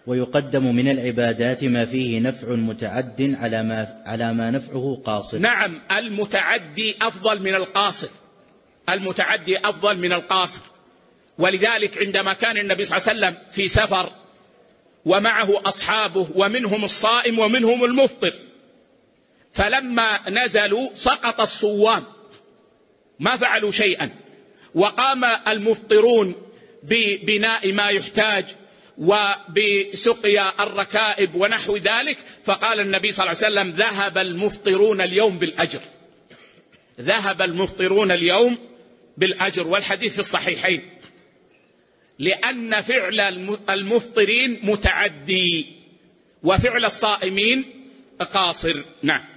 ويقدم من العبادات ما فيه نفع متعد على ما نفعه قاصر. نعم، المتعدي أفضل من القاصر، المتعدي أفضل من القاصر. ولذلك عندما كان النبي صلى الله عليه وسلم في سفر ومعه أصحابه ومنهم الصائم ومنهم المفطر، فلما نزلوا سقط الصوام ما فعلوا شيئا، وقام المفطرون ببناء ما يحتاج وبسقيا الركائب ونحو ذلك، فقال النبي صلى الله عليه وسلم: ذهب المفطرون اليوم بالأجر، ذهب المفطرون اليوم بالأجر. والحديث في الصحيحين، لأن فعل المفطرين متعدي وفعل الصائمين قاصر. نعم.